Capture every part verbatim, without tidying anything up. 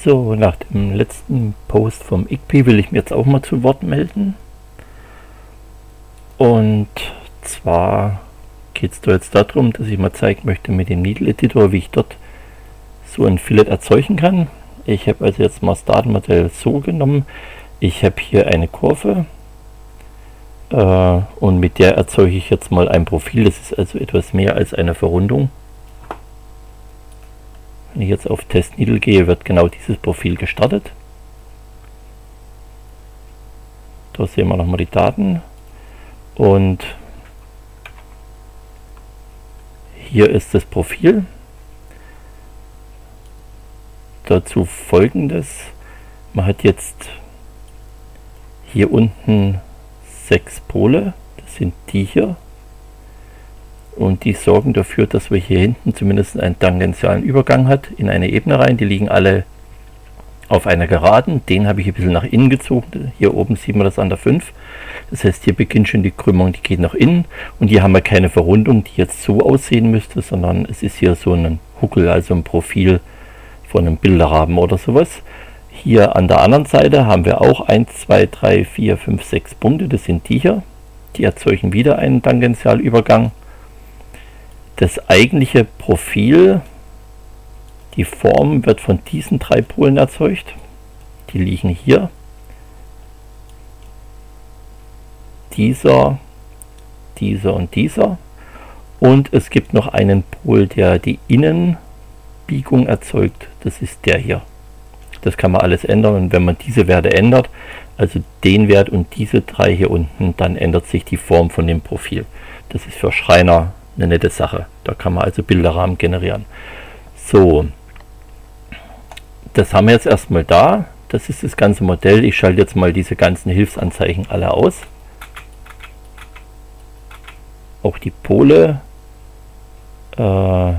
So, nach dem letzten Post vom I G P will ich mir jetzt auch mal zu Wort melden. Und zwar geht es da jetzt darum, dass ich mal zeigen möchte mit dem Needle Editor, wie ich dort so ein Fillet erzeugen kann. Ich habe also jetzt mal das Datenmodell so genommen. Ich habe hier eine Kurve äh, und mit der erzeuge ich jetzt mal ein Profil. Das ist also etwas mehr als eine Verrundung. Wenn ich jetzt auf Test Needle gehe, wird genau dieses Profil gestartet. Da sehen wir nochmal die Daten. Und hier ist das Profil. Dazu Folgendes. Man hat jetzt hier unten sechs Pole. Das sind die hier. Und die sorgen dafür, dass wir hier hinten zumindest einen tangentialen Übergang hat in eine Ebene rein. Die liegen alle auf einer Geraden. Den habe ich ein bisschen nach innen gezogen. Hier oben sieht man das an der fünf. Das heißt, hier beginnt schon die Krümmung, die geht nach innen. Und hier haben wir keine Verrundung, die jetzt so aussehen müsste, sondern es ist hier so ein Huckel, also ein Profil von einem Bilderrahmen oder sowas. Hier an der anderen Seite haben wir auch eins, zwei, drei, vier, fünf, sechs Punkte. Das sind die hier. Die erzeugen wieder einen Tangentialübergang. Das eigentliche Profil, die Form, wird von diesen drei Polen erzeugt. Die liegen hier. Dieser, dieser und dieser. Und es gibt noch einen Pol, der die Innenbiegung erzeugt. Das ist der hier. Das kann man alles ändern. Und wenn man diese Werte ändert, also den Wert und diese drei hier unten, dann ändert sich die Form von dem Profil. Das ist für Schreiner eine nette Sache. Da kann man also Bilderrahmen generieren. So, das haben wir jetzt erstmal da. Das ist das ganze Modell. Ich schalte jetzt mal diese ganzen Hilfsanzeigen alle aus. Auch die Pole äh, werden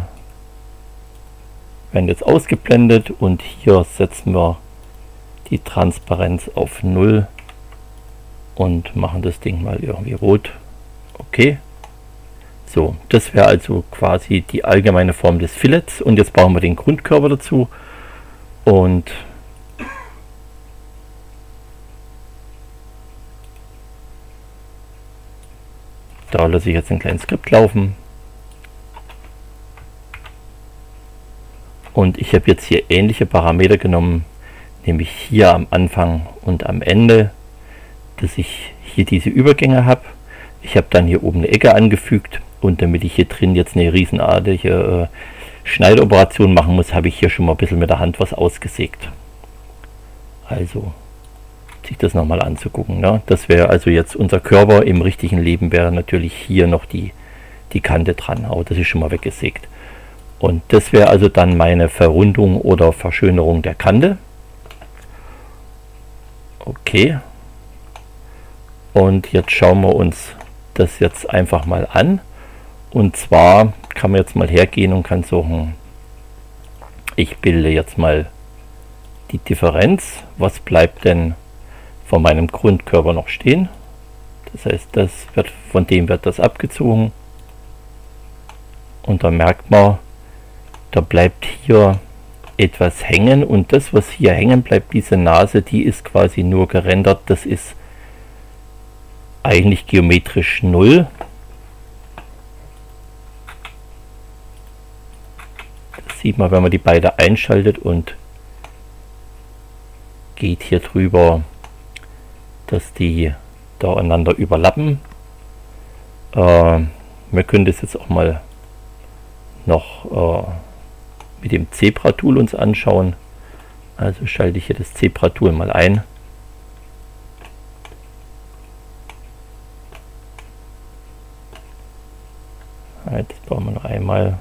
jetzt ausgeblendet und hier setzen wir die Transparenz auf null und machen das Ding mal irgendwie rot. Okay. So, das wäre also quasi die allgemeine Form des Fillets. Und jetzt brauchen wir den Grundkörper dazu. Und da lasse ich jetzt ein kleines Skript laufen. Und ich habe jetzt hier ähnliche Parameter genommen, nämlich hier am Anfang und am Ende, dass ich hier diese Übergänge habe. Ich habe dann hier oben eine Ecke angefügt. Und damit ich hier drin jetzt eine riesenartige äh, Schneideoperation machen muss, habe ich hier schon mal ein bisschen mit der Hand was ausgesägt. Also, sich das nochmal anzugucken. Ne? Das wäre also jetzt unser Körper. Im richtigen Leben wäre natürlich hier noch die, die Kante dran. Aber das ist schon mal weggesägt. Und das wäre also dann meine Verrundung oder Verschönerung der Kante. Okay. Und jetzt schauen wir uns das jetzt einfach mal an. Und zwar kann man jetzt mal hergehen und kann sagen, ich bilde jetzt mal die Differenz. Was bleibt denn von meinem Grundkörper noch stehen? Das heißt, das wird, von dem wird das abgezogen. Und dann merkt man, da bleibt hier etwas hängen. Und das, was hier hängen bleibt, diese Nase, die ist quasi nur gerendert. Das ist eigentlich geometrisch null. Sieht man, wenn man die beiden einschaltet und geht hier drüber, dass die da einander überlappen. Äh, wir können das jetzt auch mal noch äh, mit dem Zebra-Tool uns anschauen. Also schalte ich hier das Zebra-Tool mal ein. Das brauchen wir noch einmal.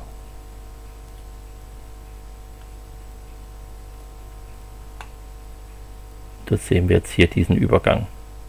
Das sehen wir jetzt hier, diesen Übergang.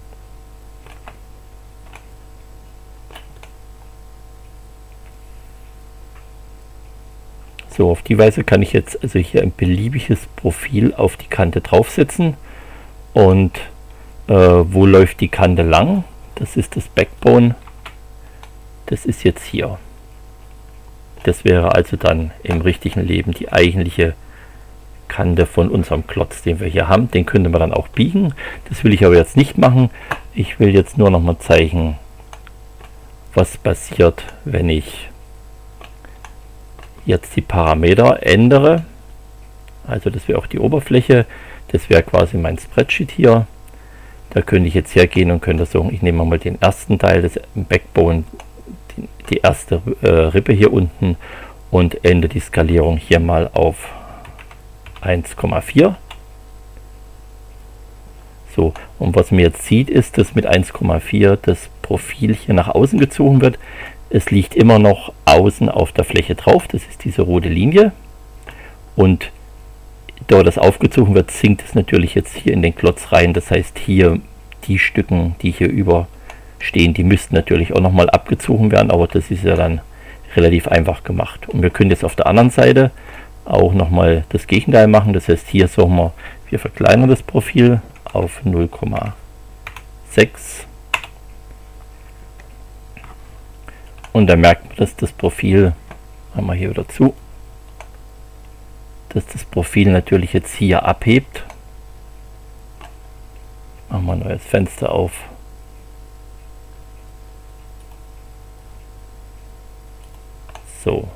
So, auf die Weise kann ich jetzt also hier ein beliebiges Profil auf die Kante draufsetzen. Und äh, wo läuft die Kante lang? Das ist das Backbone. Das ist jetzt hier. Das wäre also dann im richtigen Leben die eigentliche Kante von unserem Klotz, den wir hier haben. Den könnte man dann auch biegen. Das will ich aber jetzt nicht machen. Ich will jetzt nur noch mal zeigen, was passiert, wenn ich jetzt die Parameter ändere. Also das wäre auch die Oberfläche. Das wäre quasi mein Spreadsheet hier. Da könnte ich jetzt hergehen und könnte sagen, ich nehme mal den ersten Teil des Backbone, die, die erste äh, Rippe hier unten, und ändere die Skalierung hier mal auf eins Komma vier. So, und was man jetzt sieht, ist, dass mit eins Komma vier das Profil hier nach außen gezogen wird. Es liegt immer noch außen auf der Fläche drauf, das ist diese rote Linie. Und da das aufgezogen wird, sinkt es natürlich jetzt hier in den Klotz rein. Das heißt, hier die Stücken, die hier über stehen, die müssten natürlich auch nochmal abgezogen werden, aber das ist ja dann relativ einfach gemacht. Und wir können jetzt auf der anderen Seite auch nochmal das Gegenteil machen. Das heißt, hier sagen wir, wir verkleinern das Profil auf null Komma sechs. Und dann merkt man, dass das Profil, haben wir hier wieder zu, dass das Profil natürlich jetzt hier abhebt. Machen wir ein neues Fenster auf. So.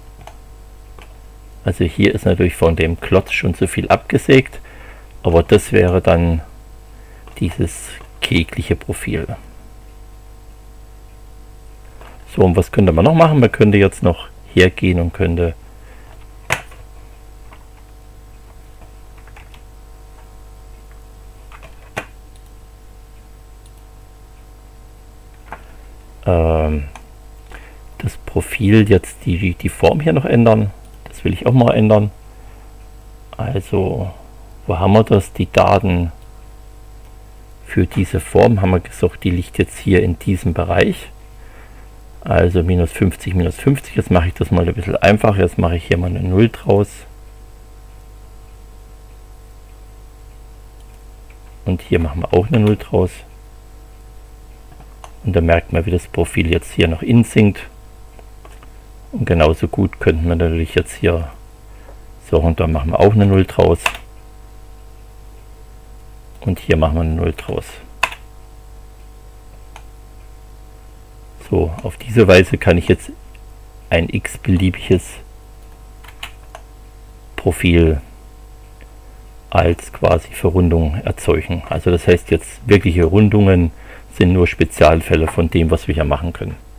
Also hier ist natürlich von dem Klotz schon zu viel abgesägt, aber das wäre dann dieses kegliche Profil. So, und was könnte man noch machen? Man könnte jetzt noch hergehen und könnte ähm, das Profil jetzt die, die Form hier noch ändern. Das will ich auch mal ändern. Also, wo haben wir das? Die Daten für diese Form haben wir gesagt, die liegt jetzt hier in diesem Bereich. Also minus fünfzig, minus fünfzig. Jetzt mache ich das mal ein bisschen einfacher. Jetzt mache ich hier mal eine null draus. Und hier machen wir auch eine null draus. Und dann merkt man, wie das Profil jetzt hier noch in sinkt. Und genauso gut könnten wir natürlich jetzt hier so, und dann machen wir auch eine null draus. Und hier machen wir eine null draus. So, auf diese Weise kann ich jetzt ein x-beliebiges Profil als quasi Verrundung erzeugen. Also das heißt, jetzt wirkliche Rundungen sind nur Spezialfälle von dem, was wir hier machen können.